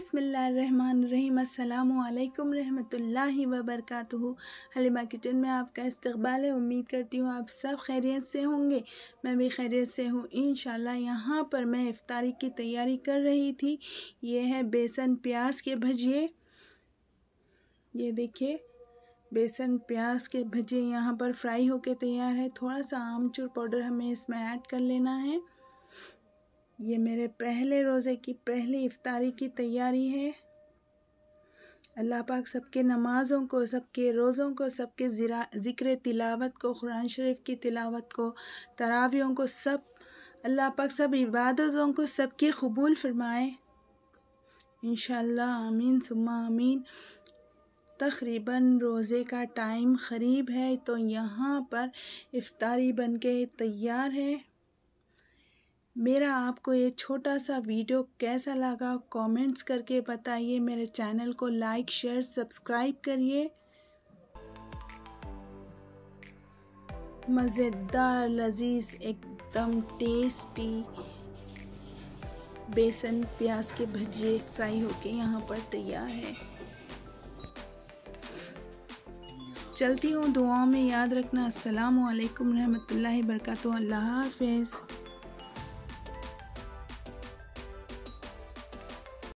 बिस्मिल्लाहिर्रहमानिर्रहीम। अस्सलामु अलैकुम रहमतुल्लाहि व बरकातुहू। हलीमा किचन में आपका इस्तकबाल है। उम्मीद करती हूँ आप सब खैरियत से होंगे। मैं भी खैरियत से हूँ इंशाल्लाह। यहाँ पर मैं इफ्तारी की तैयारी कर रही थी। ये है बेसन प्याज के भजिए। ये देखिए बेसन प्याज के भजिए यहाँ पर फ्राई होके तैयार है। थोड़ा सा आमचूर पाउडर हमें इसमें ऐड कर लेना है। ये मेरे पहले रोज़े की पहली इफ्तारी की तैयारी है। अल्लाह पाक सबके नमाज़ों को, सबके रोज़ों को, सबके ज़िक्र तिलावत को, कुरान शरीफ की तिलावत को, तरावियों को, सब अल्लाह पाक सब इबादतों को सबकी कबूल फरमाए इंशाअल्लाह। आमीन सुम्मा आमीन। तकरीबन रोज़े का टाइम क़रीब है तो यहाँ पर इफ्तारी बनके तैयार है। मेरा आपको ये छोटा सा वीडियो कैसा लगा कमेंट्स करके बताइए। मेरे चैनल को लाइक शेयर सब्सक्राइब करिए। मज़ेदार लजीज एकदम टेस्टी बेसन प्याज के भजिए फ्राई होके यहाँ पर तैयार है। चलती हूँ, दुआओं में याद रखना। अस्सलामु अलैकुम रहमतुल्लाहि बरकातुहू। अल्लाह हाफ़िज़।